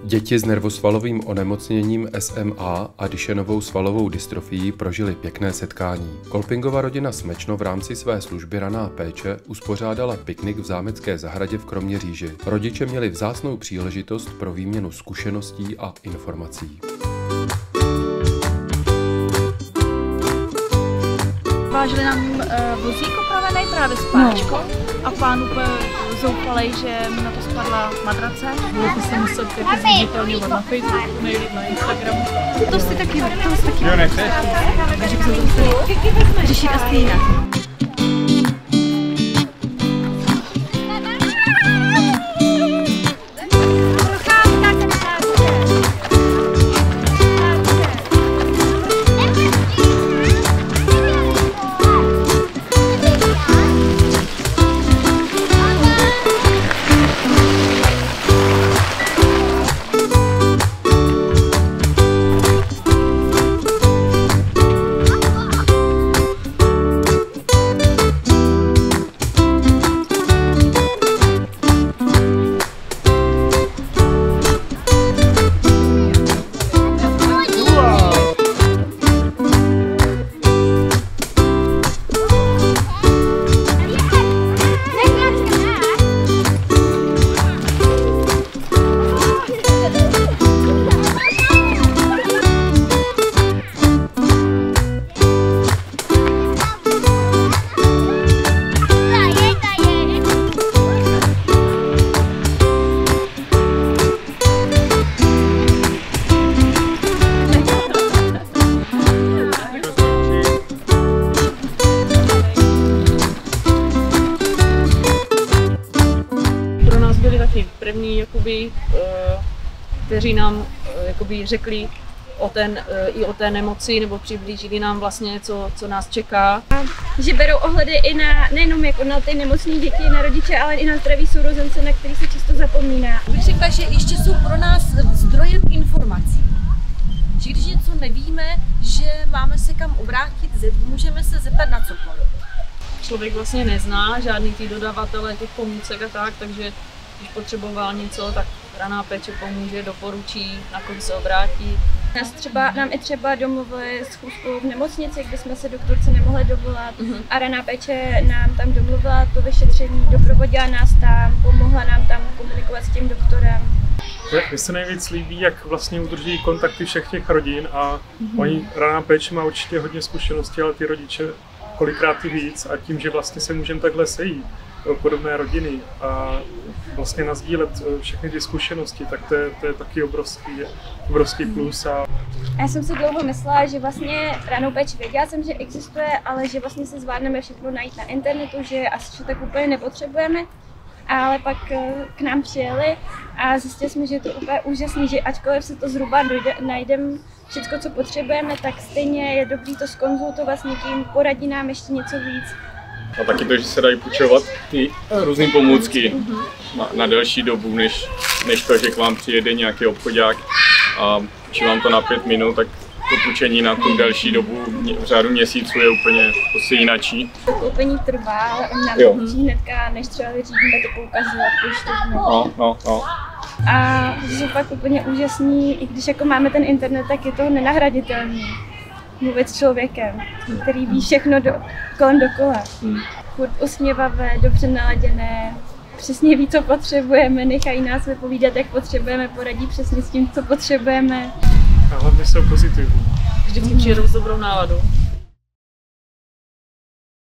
Děti s nervosvalovým onemocněním SMA a Duchennovou svalovou dystrofií prožili pěkné setkání. Kolpingova rodina Smečno v rámci své služby Raná péče uspořádala piknik v zámecké zahradě v Kroměříži. Rodiče měli vzácnou příležitost pro výměnu zkušeností a informací. Vážili nám vozík opravený právě s páčkou a pán úplně zoufalej, že mu na to spadla madrace. Budete se muset zviditelňovat na Facebooku, nejlíp na Instagramu. To si taky jo, nechceš? Takže se to museli řešit asi jinak. První, kteří nám řekli i o té nemoci, nebo přiblížili nám vlastně, co nás čeká. Že berou ohledy i nejenom jako na ty nemocné děti, na rodiče, ale i na zdraví sourozence, na který se často zapomíná. Bych řekla, že ještě jsou pro nás zdrojem informací. Že když něco nevíme, že máme se kam obrátit, můžeme se zeptat na cokoliv. Člověk vlastně nezná žádný ty dodavatele těch pomůcek a tak, takže když potřeboval něco, tak Raná péče pomůže, doporučí, na koho se obrátí. Nám i třeba domluvili schůzku v nemocnici, kde jsme se doktorce nemohli dovolat a Raná péče nám tam domluvila to vyšetření, doprovodila nás tam, pomohla nám tam komunikovat s tím doktorem. Mně se nejvíc líbí, jak vlastně udrží kontakty všech těch rodin a oni, Raná péče má určitě hodně zkušeností, ale ty rodiče kolikrát i víc a tím, že vlastně se můžeme takhle sejít, podobné rodiny a vlastně nasdílet všechny ty zkušenosti, tak to je taky obrovský plus. Já jsem si dlouho myslela, že vlastně Ranou péči věděla jsem, že existuje, ale že vlastně se zvládneme všechno najít na internetu, že asi tak úplně nepotřebujeme. Ale pak k nám přijeli a zjistili jsme, že je to úplně úžasný, že ačkoliv se to zhruba najdeme všechno, co potřebujeme, tak stejně je dobrý to zkonzultovat s někým, poradí nám ještě něco víc. A taky to, že se dají půjčovat ty různé pomůcky na delší dobu, než to, že k vám přijede nějaký obchodák a či vám to na 5 minut, tak to půjčení na tu delší dobu v řádu měsíců je úplně prostě jinačí. Koupení trvá, ale oni nám to půjčí hnedka, než třeba vyřídíme to poukazovat poštovnou. No. A jsou fakt úplně úžasný, i když jako máme ten internet, tak je to nenahraditelný. Mluvit s člověkem, který ví všechno kolem dokola. Furt usměvavé, dobře naladěné, přesně ví, co potřebujeme, nechají nás vypovídat, jak potřebujeme, poradí přesně s tím, co potřebujeme. A hlavně jsou pozitivní. Vždycky přijedou s dobrou náladou.